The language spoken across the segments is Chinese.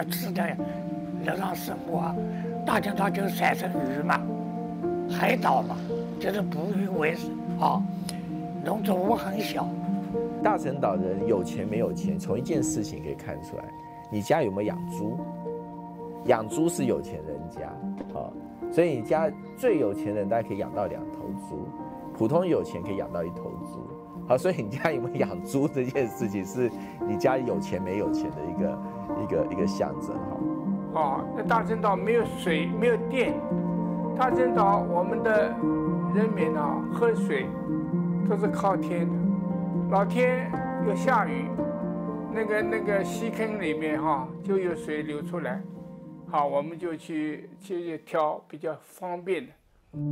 个吃的日常生活啊，大清早就晒成鱼嘛，海岛嘛，就是捕鱼为生啊，农作物很小。 大陈岛人有钱没有钱，从一件事情可以看出来，你家有没有养猪？养猪是有钱人家，所以你家最有钱人大概可以养到2头猪，普通有钱可以养到1头猪。好，所以你家有没有养猪这件事情，是你家有钱没有钱的一个象征， 好。那大陈岛没有水，没有电，大陈岛我们的人民啊，喝水都是靠天的，老天有下雨，那个溪坑里面就有水流出来，好，我们就去挑比较方便的。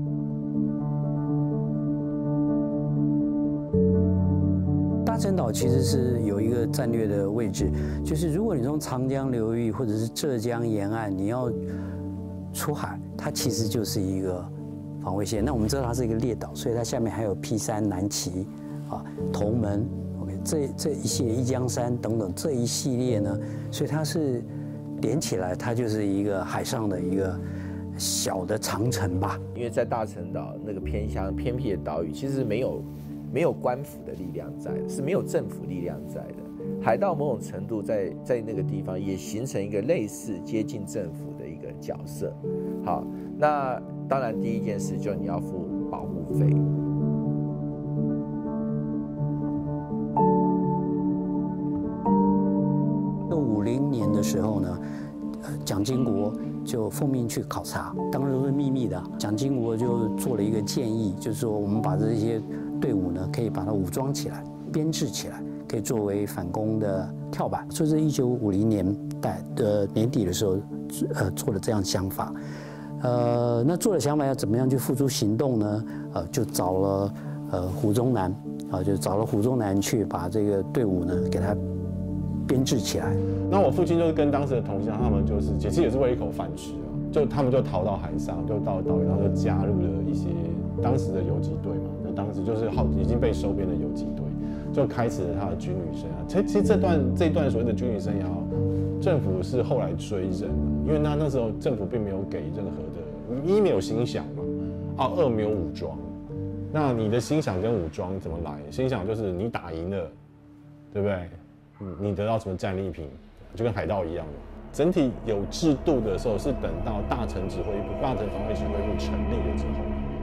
大陈岛其实是有一个战略的位置，就是如果你从长江流域或者是浙江沿岸你要出海，它其实就是一个防卫线。那我们知道它是一个列岛，所以它下面还有 P3、南岐、头门 ，OK， 这一系列一江山等等这一系列呢，所以它是连起来，它就是一个海上的一个小的长城吧。 因为在大陈岛那个偏乡偏僻的岛屿，其实没有官府的力量在的，是没有政府力量在的。海盗某种程度在那个地方也形成一个类似接近政府的一个角色。好，那当然第一件事就是你要付保护费。 50年的时候呢，蒋经国就奉命去考察，当然都是秘密的。蒋经国就做了一个建议，就是说我们把这些队伍呢，可以把它武装起来、编制起来，可以作为反攻的跳板。所以是1950年代的年底的时候，做了这样想法。那做了想法要怎么样去付诸行动呢？就找了胡宗南，就找了胡宗南去把这个队伍呢给他编制起来。 那我父亲就是跟当时的同乡，他们就是其实也是为一口饭吃啊，就他们就逃到海上，就到岛屿，然后就加入了一些当时的游击队嘛。那当时就是已经被收编的游击队，就开始了他的军旅生涯。其实这段所谓的军旅生涯，政府是后来追认的，因为那时候政府并没有给任何的，一没有薪饷嘛，二没有武装。那你的薪饷跟武装怎么来？薪饷就是你打赢了，对不对？你得到什么战利品，就跟海盗一样的。整体有制度的时候，是等到大陈指挥部、大陈防卫指挥部成立了之后。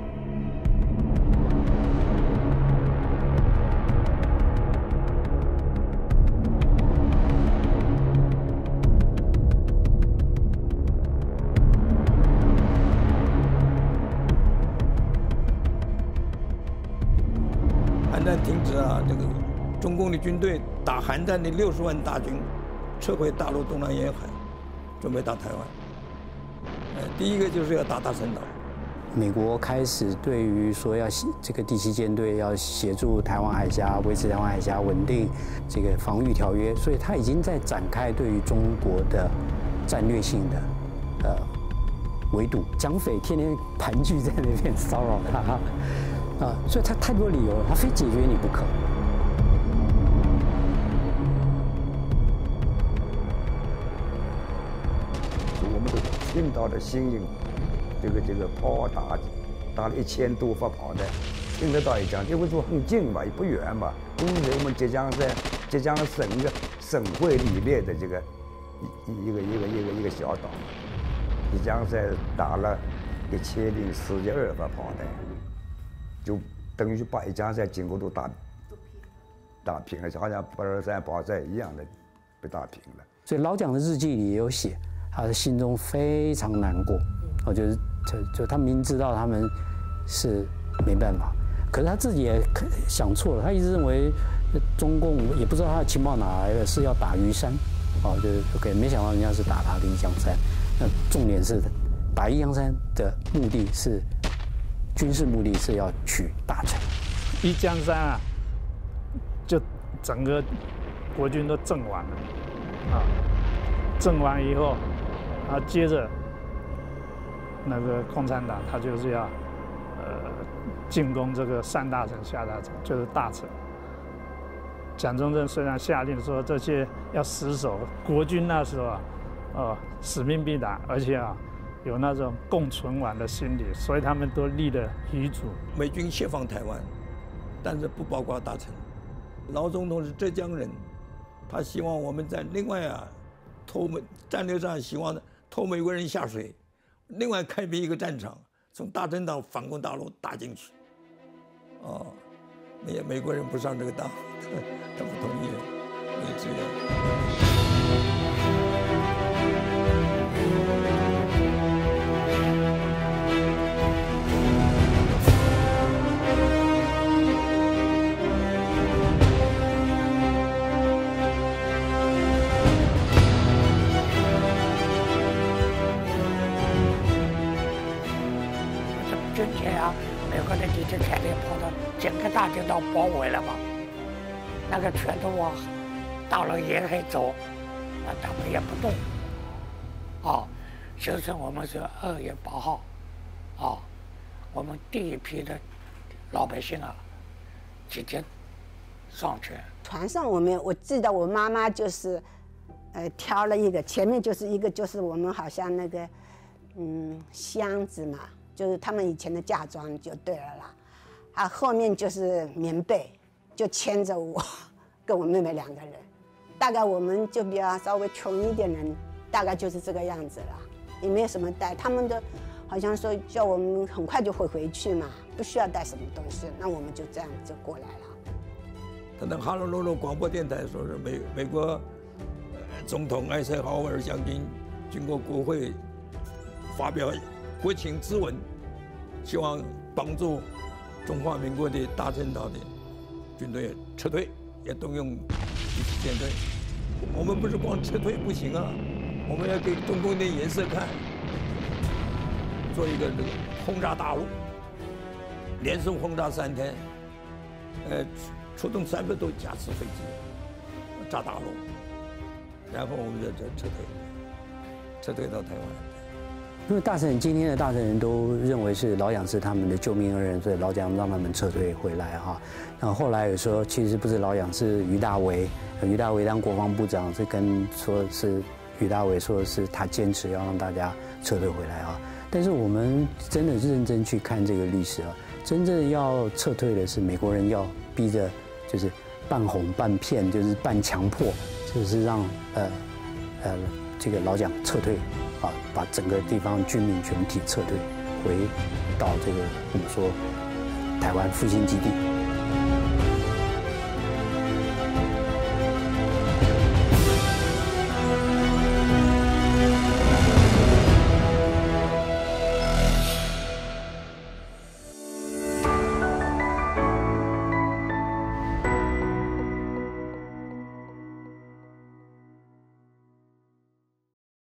韩战停止啊，这个中共的军队打韩战的60万大军撤回大陆东南沿海，准备打台湾。第一个就是要打大陈岛。 美国开始对于说要这个第7舰队要协助台湾海峡，维持台湾海峡稳定，这个防御条约，所以他已经在展开对于中国的战略性的围堵。蒋匪天天盘踞在那边骚扰他所以他太多理由了，他非解决你不可。 我们都听到的声音，这个炮打了1000多发炮弹，听得到一讲，因为说很近嘛，也不远嘛。因为我们即将省会里面的这个一个小岛，即将打了1042发炮弹，就等于把一江山经过都打平了，好像823炮战一样的被打平了。 所以老蒋的日记里也有写，他的心中非常难过。我觉得就他明知道他们是没办法，可是他自己也想错了，他一直认为中共也不知道他的情报哪来的，是要打鱼山，就是 OK， 没想到人家是打他的一江山。那重点是打一江山的目的是军事目的是要取大陈。 一江山啊，就整个国军都阵完了阵完以后，接着那个共产党他就是要进攻这个上大陈下大陈，就是大陈。蒋中正虽然下令说这些要死守，国军那时候使命必达，而且有那种共存亡的心理，所以他们都立了遗嘱。 美军协防台湾，但是不包括大陈。老总统是浙江人，他希望我们在另外战略上希望拖美国人下水，另外开辟一个战场，从大陈岛反攻大陆打进去。美国人不上这个当，他不同意，没有支援。 军舰美国的敌机舰队跑到整个大金岛包围了嘛，那个全都往大陆沿海走，他们也不动。就是我们是2月8号，我们第一批的老百姓直接上去。 船上我记得我妈妈就是，挑了一个，前面就是一个就是我们好像那个，箱子嘛。就是他们以前的嫁妆就对了啦，后面就是棉被，就牵着我跟我妹妹2个人，大概我们就比较稍微穷一点人，大概就是这个样子了，也没有什么带，他们都好像说叫我们很快就会回去嘛，不需要带什么东西，那我们就这样就过来了。 他那哈罗罗广播电台说是美国总统艾森豪威尔将军经过国会发表国情咨文，希望帮助中华民国的大陈岛的军队撤退，也动用第4舰队。我们不是光撤退不行啊，我们要给中共的颜色看，做一个轰炸大陆，连续轰炸3天，出动300多架次飞机炸大陆，然后我们就撤退到台湾。 因为今天的大陈人都认为是老蒋是他们的救命恩人，所以老蒋让他们撤退回来哈。然后后来有说，其实不是老蒋，是俞大维当国防部长说是俞大维说是他坚持要让大家撤退回来啊。但是我们真的认真去看这个历史啊，真正要撤退的是美国人要逼着，就是半哄半骗，就是半强迫，就是让这个老蒋撤退。把整个地方军民全体撤退，回到这个我们说台湾复兴基地。